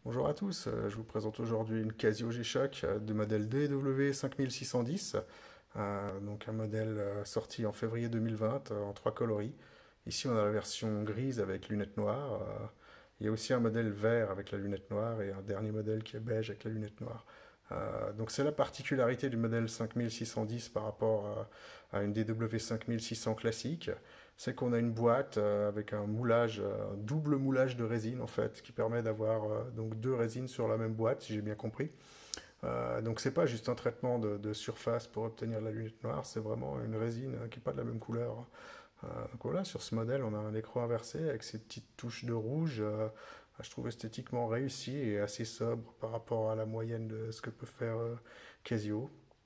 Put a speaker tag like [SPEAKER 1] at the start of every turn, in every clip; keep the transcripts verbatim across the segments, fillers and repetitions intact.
[SPEAKER 1] Bonjour à tous, euh, je vous présente aujourd'hui une Casio G-Shock euh, de modèle D W cinq mille six cent dix, euh, donc un modèle euh, sorti en février deux mille vingt euh, en trois coloris. Ici on a la version grise avec lunettes noires, euh, il y a aussi un modèle vert avec la lunette noire et un dernier modèle qui est beige avec la lunette noire. Euh, donc c'est la particularité du modèle cinq mille six cent dix par rapport à, à une D W cinq mille six cents classique, c'est qu'on a une boîte euh, avec un moulage, euh, un double moulage de résine en fait, qui permet d'avoir euh, donc deux résines sur la même boîte, si j'ai bien compris. Euh, donc c'est pas juste un traitement de, de surface pour obtenir la lunette noire, c'est vraiment une résine euh, qui n'est pas de la même couleur. Euh, donc voilà, sur ce modèle, on a un écran inversé avec ces petites touches de rouge. Euh, je trouve esthétiquement réussi et assez sobre par rapport à la moyenne de ce que peut faire euh, Casio.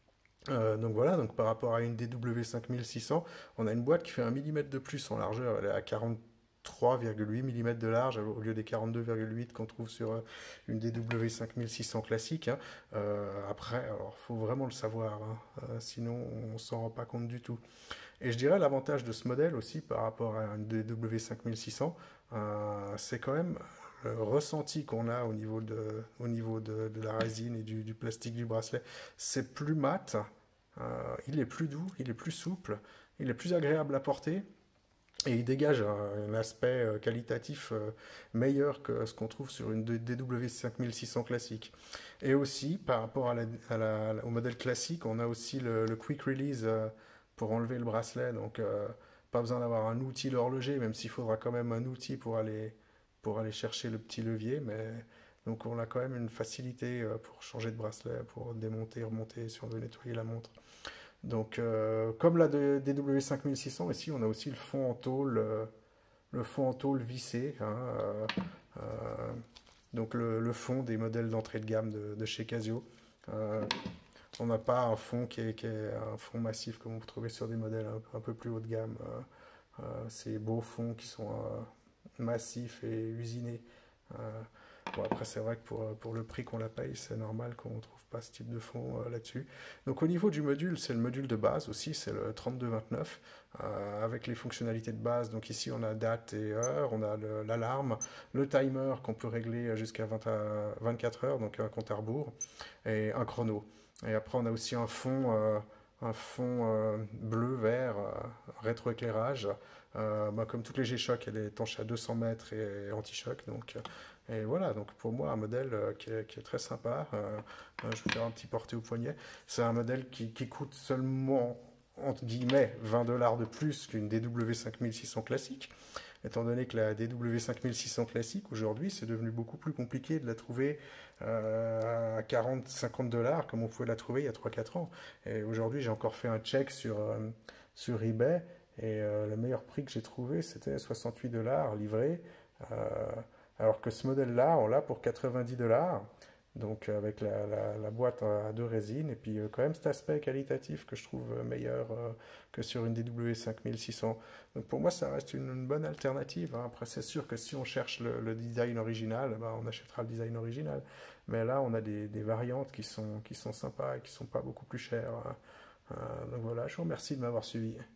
[SPEAKER 1] Euh, donc voilà, donc par rapport à une D W cinq mille six cents, on a une boîte qui fait un millimètre de plus en largeur, elle est à quarante-trois virgule huit millimètres de large au lieu des quarante-deux virgule huit qu'on trouve sur euh, une D W cinq mille six cents classique, hein. Euh, après, alors faut vraiment le savoir, hein, euh, sinon on s'en rend pas compte du tout. Et je dirais l'avantage de ce modèle aussi par rapport à une D W cinq mille six cents, euh, c'est quand même le ressenti qu'on a au niveau de, au niveau de, de la résine et du, du plastique du bracelet. C'est plus mat, euh, il est plus doux, il est plus souple, il est plus agréable à porter. Et il dégage un, un aspect euh, qualitatif euh, meilleur que ce qu'on trouve sur une D W cinq mille six cents classique. Et aussi, par rapport à la, à la, au modèle classique, on a aussi le, le quick release euh, pour enlever le bracelet. Donc, euh, pas besoin d'avoir un outil l'horloger, même s'il faudra quand même un outil pour aller, pour aller chercher le petit levier. Mais donc, on a quand même une facilité euh, pour changer de bracelet, pour démonter, remonter si on veut nettoyer la montre. Donc, euh, comme la D W cinq mille six cents, ici, on a aussi le fond en tôle, euh, le fond en tôle vissé, hein, euh, euh, donc le, le fond des modèles d'entrée de gamme de, de chez Casio. Euh, on n'a pas un fond qui est, qui est un fond massif comme vous trouvez sur des modèles un, un peu plus haut de gamme. Euh, euh, ces beaux fonds qui sont euh, massifs et usinés. Euh, Bon, après, c'est vrai que pour, pour le prix qu'on la paye, c'est normal qu'on ne trouve pas ce type de fond euh, là-dessus. Donc, au niveau du module, c'est le module de base aussi, c'est le trente-deux vingt-neuf, euh, avec les fonctionnalités de base. Donc, ici, on a date et heure, on a l'alarme, le, le timer qu'on peut régler jusqu'à vingt-quatre heures, donc un compte à rebours, et un chrono. Et après, on a aussi un fond, euh, un fond euh, bleu-vert, euh, rétroéclairage. Euh, bah, comme toutes les G-Shock, elle est étanche à deux cents mètres et, et anti-choc. Donc, et voilà, donc pour moi, un modèle euh, qui, est, qui est très sympa. Euh, euh, je vais faire un petit porté au poignet. C'est un modèle qui, qui coûte seulement, entre guillemets, vingt dollars de plus qu'une D W cinq mille six cents classique. Étant donné que la D W cinq mille six cents classique, aujourd'hui, c'est devenu beaucoup plus compliqué de la trouver euh, à quarante cinquante dollars comme on pouvait la trouver il y a trois quatre ans. Et aujourd'hui, j'ai encore fait un check sur, euh, sur eBay. Et euh, le meilleur prix que j'ai trouvé, c'était soixante-huit dollars livré. Euh, alors que ce modèle-là, on l'a pour quatre-vingt-dix dollars. Donc avec la, la, la, boîte à deux résines. Et puis euh, quand même cet aspect qualitatif que je trouve meilleur euh, que sur une D W cinq mille six cents. Donc pour moi, ça reste une, une bonne alternative, hein. Après, c'est sûr que si on cherche le, le design original, ben, on achètera le design original. Mais là, on a des, des variantes qui sont, qui sont sympas et qui ne sont pas beaucoup plus chères, hein. Euh, donc voilà, je vous remercie de m'avoir suivi.